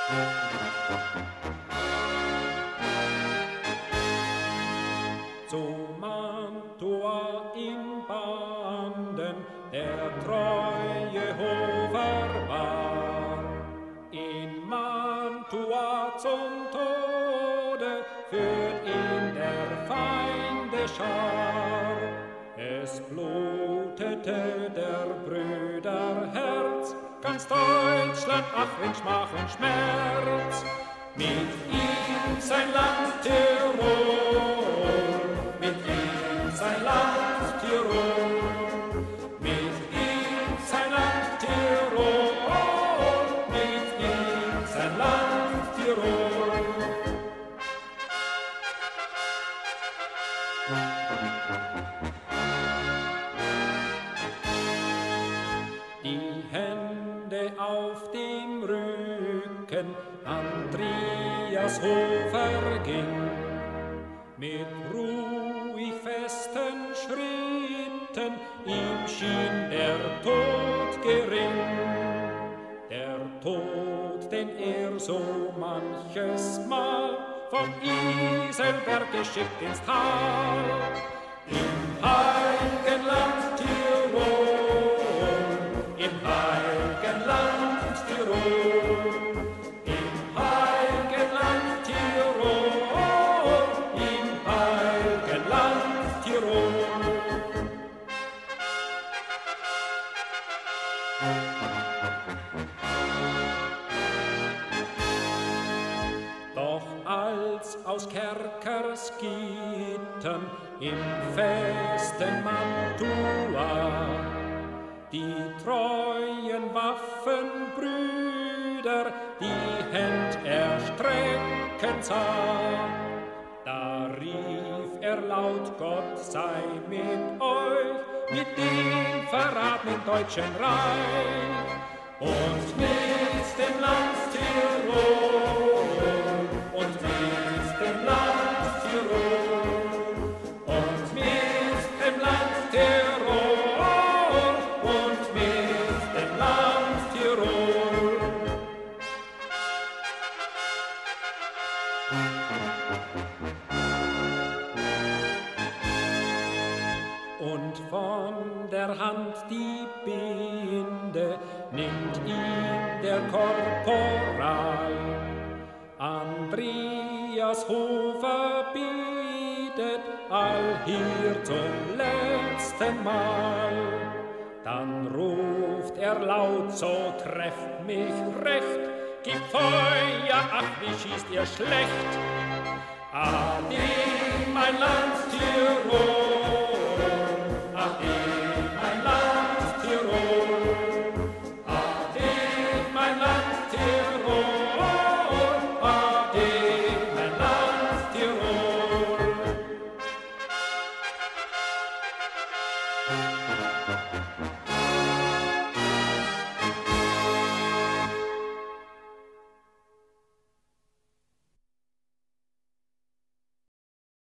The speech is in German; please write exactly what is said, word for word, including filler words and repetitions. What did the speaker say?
Zu Mantua in Banden der treue Hofer war, in Mantua zum Tode führt ihn der Feinde Schar. Es blutete der Brüder Herz, ganz Deutschland, ach in Schmach und Schmerz. Mit ihm sein Land Tirol, mit ihm sein Land Tirol, mit ihm sein Land Tirol, mit ihm sein Land Tirol. Die Hände auf dem Rücken, Andreas Hofer ging, mit ruhig festen Schritten, ihm schien der Tod gering. Der Tod, den er so manches Mal vom Iselberg geschickt ins Tal, im heiligen Land Tirol, im heiligen Land Tirol, im heiligen Land Tirol, im heiligen Land Tirol. Doch als aus Kerkers Gittern im festen Mantua die treuen Waffenbrüder die Händ erstrecken sah, da rief er laut: Gott sei mit euch, mit dem Verrat im Deutschen Reich und mit dem Land Tirol und mit dem Land Tirol und mit dem Land Tirol und mit dem Land Tirol. Und von der Hand die Binde nimmt ihm der Korporal. Andreas Hofer bietet allhier zum letzten Mal. Dann ruft er laut: So trefft mich recht, gibt Feuer, ach wie schießt ihr schlecht. Ade.